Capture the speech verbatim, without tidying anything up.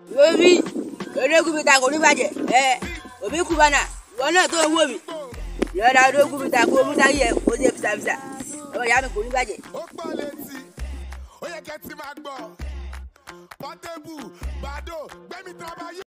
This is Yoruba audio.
Obi, ológun mi ta kò ní bàjẹ́. Ẹ òbí kú bánà, ìwọ náà tó owó mi. Ìyọ̀dà ológun mi ta kò mú táyé ẹ̀ kó ṣe fisafisa. Ọmọ ìyá mi kò ní bàjẹ́. Ó pọ̀ létí, ó yẹ kẹ́ ti máa gbọ́. Pọ́tébù, Bàdó, gbẹ́mí tí wọ́n bá yí.